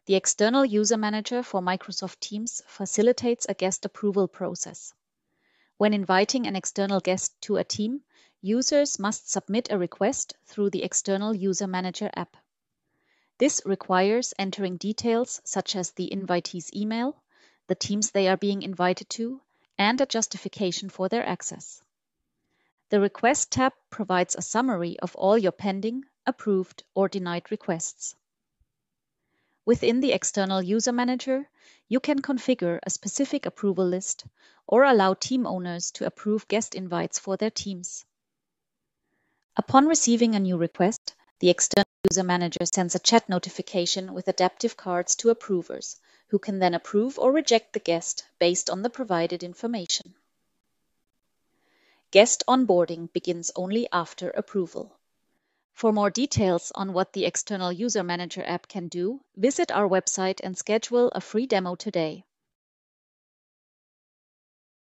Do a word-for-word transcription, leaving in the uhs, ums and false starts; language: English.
The External User Manager for Microsoft Teams facilitates a guest approval process. When inviting an external guest to a team, users must submit a request through the External User Manager app. This requires entering details such as the invitee's email, the teams they are being invited to, and a justification for their access. The Request tab provides a summary of all your pending, approved, or denied requests. Within the External User Manager, you can configure a specific approval list or allow team owners to approve guest invites for their teams. Upon receiving a new request, the External User Manager sends a chat notification with adaptive cards to approvers, who can then approve or reject the guest based on the provided information. Guest onboarding begins only after approval. For more details on what the External User Manager app can do, visit our website and schedule a free demo today.